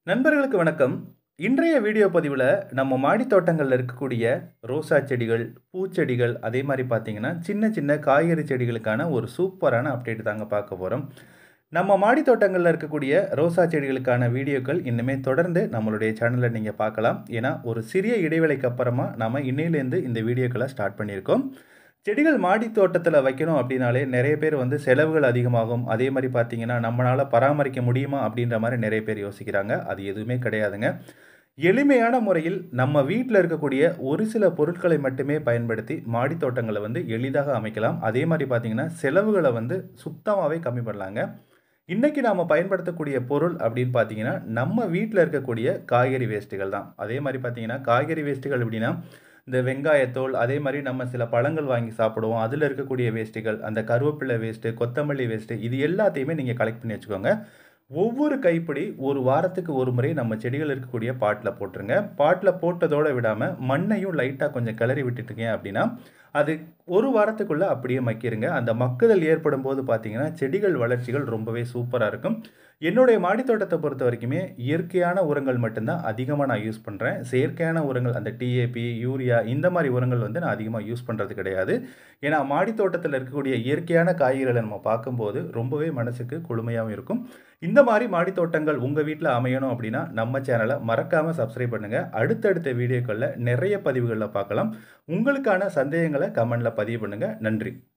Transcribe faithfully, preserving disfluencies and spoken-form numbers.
நண்பர்களுக்கு வணக்கம். இன்றைய வீடியோ பதிவுல நம்ம மாடி தோட்டங்கள்ல இருக்கக்கூடிய ரோசா செடிகள், பூச்செடிகள், அதே மாரி பார்த்தீங்கன்னா, சின்ன சின்ன காய்கறி செடிகளுக்கான ஒரு சூப்பரான அப்டேட் தாங்க பார்க்க போறோம். நம்ம மாடி தோட்டங்கள்ல இருக்கக்கூடிய ரோசா செடிகளுக்கான வீடியோக்கள் இன்னுமே தொடர்ந்து நம்மளுடைய சேனல்ல நீங்க பார்க்கலாம். ஏன்னா, ஒரு சிறிய இடைவேளைக்கு அப்புறமா நாம இன்னையிலேருந்து இந்த வீடியோக்கள ஸ்டார்ட் பண்ணியிருக்கோம். செடிகள் மாடி தோட்டத்துல வைக்கணும் அப்படின்னாலே நெறைய பேர் வந்து செலவுகள் அதிகமாகும். அதே மாரி பார்த்தீங்கன்னா, நம்மனால பராமரிக்க முடியுமா? அப்படின்ற மாரி நெறைய பேர் யோசிக்கிறாங்க. அது எதுவுமே கிடையாதுங்க. எளிமையான முறையில் நம்ம வீட்ல இருக்கக்கூடிய ஒரு சில பொருட்களை மட்டுமே பயன்படுத்தி மாடி தோட்டங்கள வந்து எளிதாக அமைக்கலாம். அதே மாரி பார்த்தீங்கன்னா, செலவுகள வந்து சுத்தமாவே கம்மி பண்ணலாங்க. இன்னைக்கு நாம பயன்படுத்தக்கூடிய பொருள் அப்படின்னு பார்த்தீங்கன்னா, நம்ம வீட்ல இருக்கக்கூடிய காய்கறி வேஸ்ட்டுகள் தான். அதே மாரி பார்த்தீங்கன்னா, காய்கறி வேஸ்ட்டுகள் எப்படின்னா, இந்த வெங்காயத்தோல், அதே மாரி நம்ம சில பழங்கள் வாங்கி சாப்பிடுவோம். அதில இருக்கக்கூடிய வேஸ்ட்டுகள், அந்த கருவேப்பிலை வேஸ்ட்டு, கொத்தமல்லி வேஸ்ட்டு இது எல்லாத்தையுமே நீங்க கலெக்ட் பண்ணி வச்சுக்கோங்க. ஒவ்வொரு கைப்பிடி ஒரு வாரத்துக்கு ஒரு முறை நம்ம செடிகள் இருக்கக்கூடிய பாட்ல போட்டுருங்க. பாட்ல போட்டதோட விடாம, மண்ணையும் லைட்டா கொஞ்சம் கிளறி விட்டுட்டீங்க அப்படின்னா, அது ஒரு வாரத்துக்குள்ள அப்படியே மக்கிருங்க. அந்த மக்குதல் ஏற்படும்போது பார்த்தீங்கன்னா, செடிகள் வளர்ச்சிகள் ரொம்பவே சூப்பரா இருக்கும். என்னுடைய மாடி தோட்டத்த பொறுத்தவரைக்குமே, இயற்கையான உரங்கள் மட்டும் தான் அதிகமா நான் யூஸ் பண்றேன். செயற்கையான உரங்கள் அந்த டிஏபி, யூரியா இந்த மாரி உரங்கள் வந்து நான் அதிகமா யூஸ் பண்றது கிடையாது. ஏன்னா, மாடி தோட்டத்தில இருக்கக்கூடிய இயற்கையான காய்கறிகள நம்ம பார்க்கும்போது, ரொம்பவே மனசுக்கு குளுமையாவும் இருக்கும். இந்த மாரி மாடி தோட்டங்கள் உங்க வீட்ல அமையணும் அப்படின்னா, நம்ம சேனல மறக்காம சப்ஸ்கிரைப் பண்ணுங்க. அடுத்தடுத்த வீடியோக்கள்ல நெறைய பதிவுகள்ல பார்க்கலாம். உங்களுக்கான சந்தேகங்கள கமெண்ட்ல பதிவு பண்ணுங்க. நன்றி.